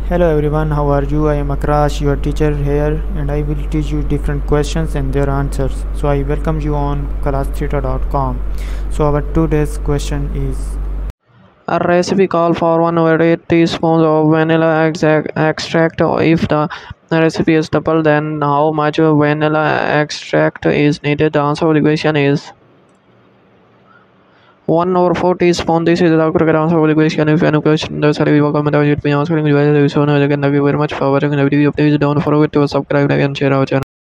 Hello everyone, how are you? I am Akrash, your teacher here, and I will teach you different questions and their answers. So I welcome you on classtheta.com. So our today's question is, A recipe call for 1 teaspoons of vanilla extract. If the recipe is double, then how much vanilla extract is needed? The answer of the question is 1/4 teaspoon. This is the correct answer of the question. If any question does have you comment, I will be answering you. So, thank you very much for watching the video. Please don't forget to subscribe and share our channel.